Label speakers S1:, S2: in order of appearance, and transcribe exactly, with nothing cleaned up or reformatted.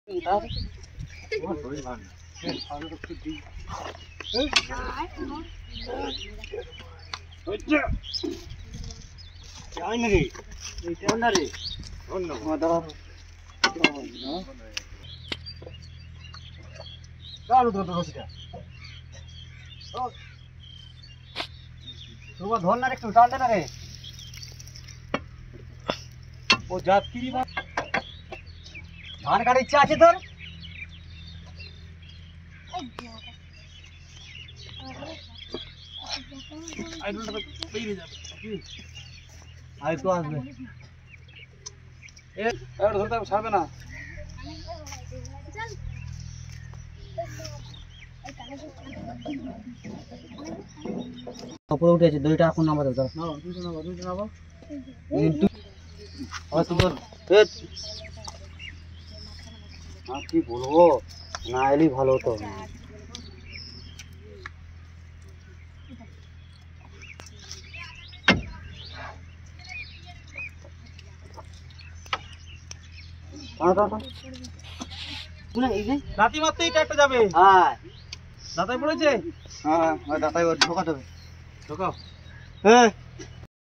S1: তোমার ধর না রে, একটু টান দে না রে। ও যাত্রী ধান কাটার ইচ্ছা আছে তোর? আর একটু আসবে, ধরতে ছাড়বে না। উপরে উঠেছে, দুইটা এখন নামাতে দাও। দুইটা নামাবো, দুইটা নামাবো। কি বলবো, না এলেই ভালো হতো। দাঁতি মারতেই একটা যাবে। হ্যাঁ দাঁতাই পড়েছে। হ্যাঁ দাঁতাই ঢোকা দেবে, ঢোকাও। হ্যাঁ